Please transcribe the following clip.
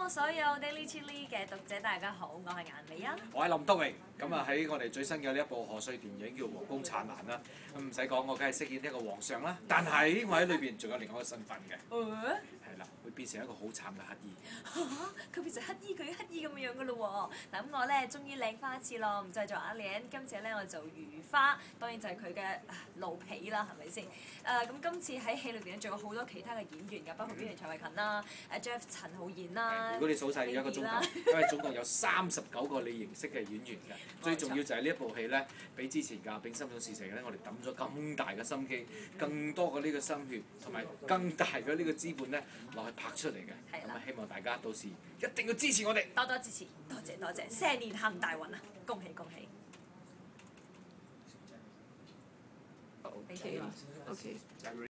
所有 Daily Chili 嘅讀者，大家好，我係顏美欣。 我係林德榮，咁啊喺我哋最新嘅呢一部賀歲電影叫《皇宮燦爛》啦。咁唔使講，我梗係飾演一個皇上啦。但係我喺裏邊仲有另外一個身份嘅。係啦，會變成一個好慘嘅乞兒。 嚇！佢變成乞兒，佢乞兒咁樣嘅咯喎。嗱咁我咧終於靚翻一次咯，唔再做阿蓮，今次咧我做如花，當然就係佢嘅奴婢啦，係咪先？咁今次喺戲裏邊咧仲有好多其他嘅演員㗎，包括演員蔡慧勤啦、Jeff 陳浩賢啦。 如果你數晒一個鐘頭，因為總共有39個你認識嘅演員㗎。最重要就係呢一部戲咧，比之前嘅《丙心總事成》咧，我哋抌咗咁大嘅心機，更多嘅呢個心血，同埋更大嘅呢個資本咧落去拍出嚟嘅。咁啊，希望大家到時一定要支持我哋， 多多支持，多謝多謝，蛇年行大運啊！恭喜恭喜！好，俾佢。 OK。